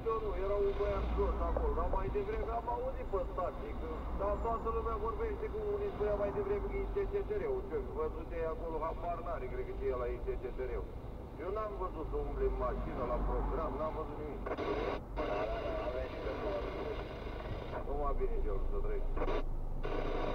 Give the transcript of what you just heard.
eu nu, era un băiat jos acolo, dar mai devreme am auzit pe stații, dar toată lumea vorbește cu unii spunea mai devreme că e CCTR-ul, ce văzut ei acolo, habar n-are, cred că e ăla e CCTR-ul. Eu n-am văzut să umble în mașină la program, n-am văzut nimic. A venit de acolo. Nu m-a bine eu să trec.